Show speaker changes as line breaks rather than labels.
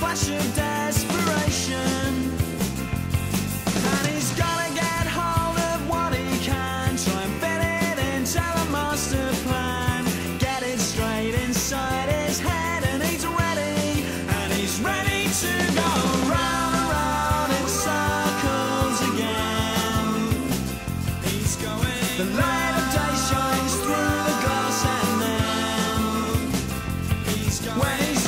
flash of desperation. And he's gotta get hold of what he can, try and fit it into the master plan, get it straight inside his head, and he's ready to go round and round in circles again. He's going. The light of day shines through the glass, and then he's going. When he's